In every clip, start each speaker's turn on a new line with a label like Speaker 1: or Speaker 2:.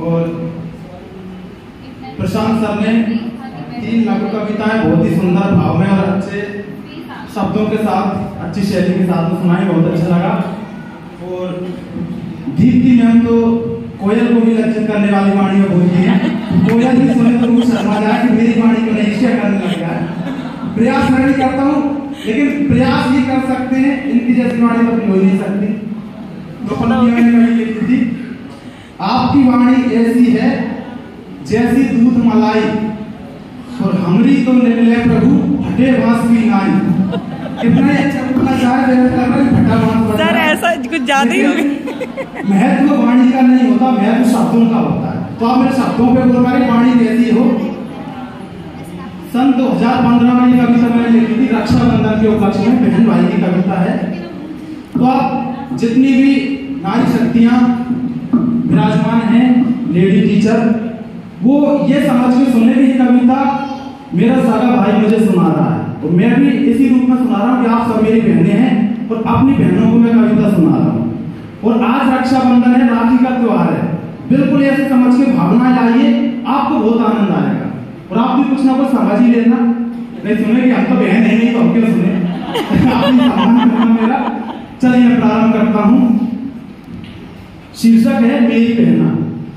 Speaker 1: और प्रशांत सर ने 3 लघु कविताएं बहुत ही सुंदर भाव में और अच्छे शब्दों के साथ, अच्छी शैली के साथ में सुनाई, बहुत अच्छा लगा। और दीप्ति मैम तो कोयल को भी लज्जित करने वाली वाणी में बोलती है। कोयल भी सुने तो मुझे शर्मा जाए कि मेरी वाणी को नैश्य करने लग गया है। प्रयास मैं भी करता हूँ, लेकिन प्रयास ही कर सकते हैं, इनकी जैसी वाणी तो हो नहीं सकती। तो पंक्तियां मैंने कभी लिखी थी, आपकी वाणी ऐसी है जैसी दूध मलाई, और हमरी तो निकले प्रभु फटे बांस की नाई। कितना अच्छा बोलना चाहे
Speaker 2: सर, ऐसा कुछ ज्यादा ही हो गया।
Speaker 1: महत्व वाणी का नहीं होता, महत्व शब्दों का होता है। तो आप मेरे शब्दों पे बोल रहे वाणी कैसी हो। सन 2015 में कविता मैंने लिखी थी, रक्षाबंधन के उपलक्ष्य में, बहन भाई की कविता है। तो आप जितनी भी नारी शक्तियां विराजमान हैं, लेडी टीचर, वो ये समझ के सुने की कविता मेरा सारा भाई मुझे सुना रहा है, तो मैं भी इसी रूप में सुना रहा हूँ कि आप सब मेरी बहनें हैं और अपनी बहनों को मैं कविता सुना रहा हूँ। और आज रक्षाबंधन है, राखी का त्योहार है, बिल्कुल ऐसे समझ के भावना लाइए, आपको बहुत आनंद आएगा। और आप भी कुछ ना कुछ समझ ही लेना, नहीं सुने कि हम तो बहन है नहीं तो हम क्यों सुने। आपने सम्मान करना मेरा। चलिए मैं प्रारंभ करता हूँ। शीर्षक है मेरी बहना।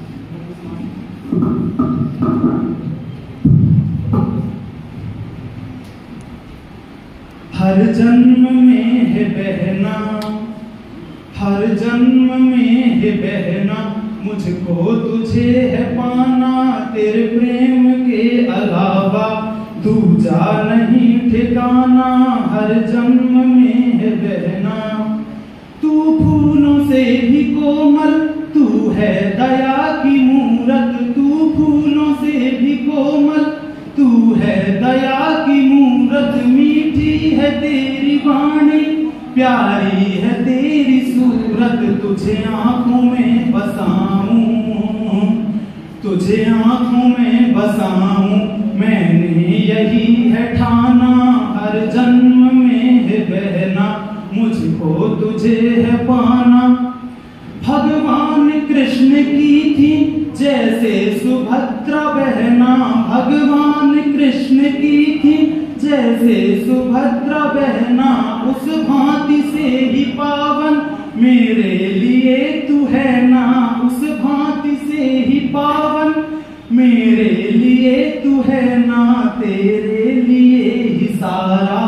Speaker 1: हर जन्म में है बहना, हर जन्म में है बहना, मुझको तुझे है पाना, तेरे प्रेम के अलावा दूजा नहीं ठिकाना। हर जन्म में है बहना, तू फूलों से भी कोमल, तू है दया की मूरत, तू फूलों से भी कोमल, तू है दया की मूरत। मीठी है तेरी वाणी, प्यारी है तेरी सूरत, तुझे आंखों में बसाऊं, तुझे आंखों में बसाऊं, मैंने यही है ठाना। हर जन्म में है बहना, मुझको तुझे है पाना। भगवान कृष्ण की थी जैसे सुभद्रा बहना, भगवान कृष्ण की थी जैसे सुभद्रा बहना, उस भांति से ही पावन मेरे लिए तू है ना, उस भांति से ही पावन मेरे लिए तू है ना। तेरे लिए ही सारा,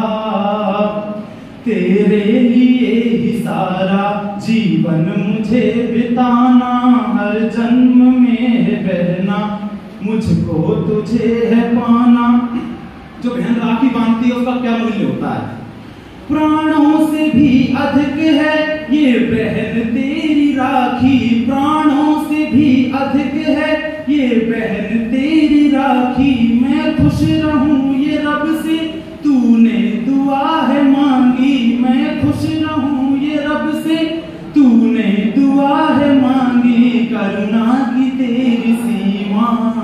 Speaker 1: तेरे लिए ही सारा जीवन मुझे बिताना। हर जन्म में है बहना, मुझको तुझे है पाना। जो बहन राखी बांधती है उसका क्या मूल्य होता है। प्राणों से भी अधिक है ये बहन तेरी राखी, प्राणों से भी अधिक है ये बहन तेरी राखी। मैं खुश रहूं ये रब से तूने दुआ है मांगी, मैं खुश रहूं ये रब से तूने दुआ है मांगी। करुणा की तेरी सीमा,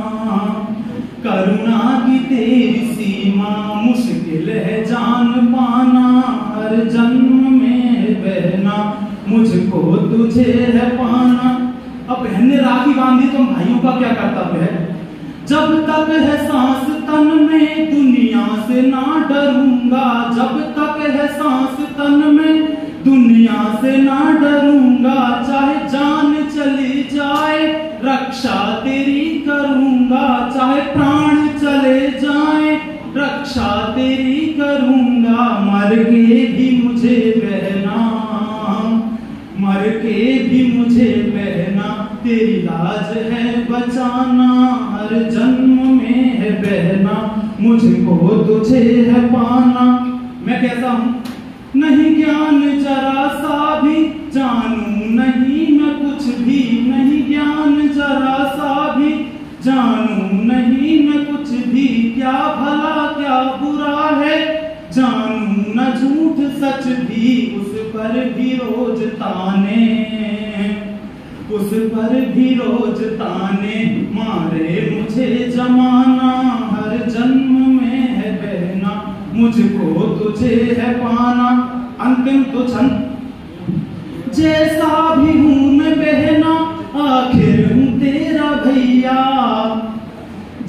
Speaker 1: करुणा की तेरी सीमा, मुश्किल है जान पाना। हर जन्म में बहना, मुझको तुझे है पाना। अब बहन ने राखी बांधी तो भाइयों का क्या कर्तव्य है। जब तक है सांस तन में दुनिया से ना डरूंगा, जब तक है सांस तन में दुनिया से ना डरूंगा। चाहे जान चली जाए रक्षा तेरी करूंगा, चाहे प्राण चले जाए रक्षा तेरी करूंगा। मर के भी मुझे बहना, मर के भी मुझे बहना, तेरी लाज है बचाना। हर जन्म में है बहना, मुझको तुझे है पाना। मैं कैसा हूं नहीं ज्ञान जरा सा भी, जानू नहीं मैं कुछ भी, नहीं ज्ञान जरा सा भी, जानू नहीं मैं कुछ भी। क्या भला क्या बुरा है, जानू न झूठ सच भी। उस पर भी रोज ताने, उस पर भी रोज ताने मारे मुझे जमाना। हर जन्म में है बहना, मुझको तुझे है पाना। अंतिम तो छंद, जैसा भी हूं मैं बहना, आखिर हूं तेरा भैया।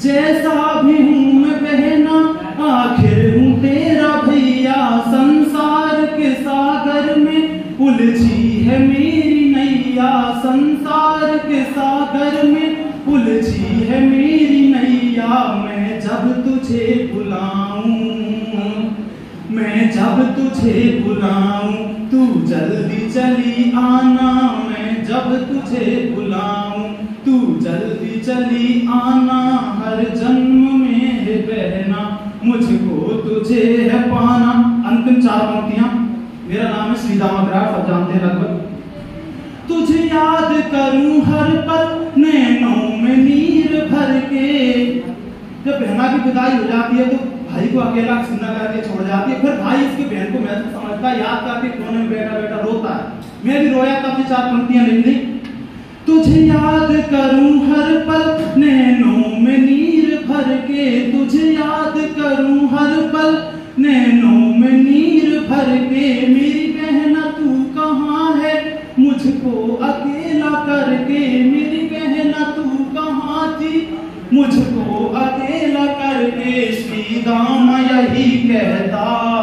Speaker 1: जैसा भी हूँ मैं बहना आखिर हूँ तेरा भैया। संसार के सागर में उलझी है मेरी नैया, संसार के सागर में उलझी है मेरी नैया। मैं जब तुझे बुलाऊं, मैं जब तुझे बुलाऊं तू जल्दी चली आना। मैं जब तुझे बुलाऊं तू जल्दी चली आना। हर जन्म में है बहना मुझको तुझे है पाना। अंतिम 4 पंक्तियां। मेरा नाम है श्री दामा विराट, सब जानते हैं लगभग। तुझे याद करूं हर पल नैनों में नीर भर के। जब बहना की विदाई हो जाती है तो भाई को अकेला सुनना करके छोड़ जाती है, फिर भाई इसकी बहन को महसूस समझता है, याद करके कोने में बैठा बैठा रोता है। मैं भी रोया तब 4 पंक्तियां लिख दी। तुझे याद करूं हर पल नैनों में नीर भर के। तुझे याद करूं हर पल नैनों में नीर भर के। मेरी बहना तू कहाँ है मुझको अकेला करके। मेरी बहना तू कहाँ थी मुझको अकेला करके। श्री दामा यही कहता,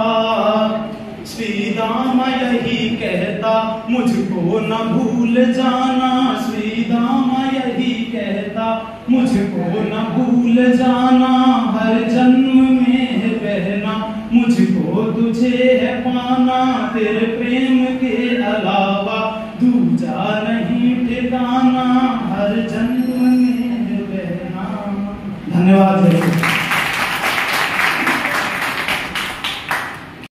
Speaker 1: श्री दामा यही कहता मुझको न भूल जाना। श्री दामा यही कहता मुझको न भूल जाना। हर जन्म में है बहना मुझको तुझे है पाना। तेरे प्रेम के अलावा दूजा नहीं ठिकाना। हर जन्म में है बहना। धन्यवाद।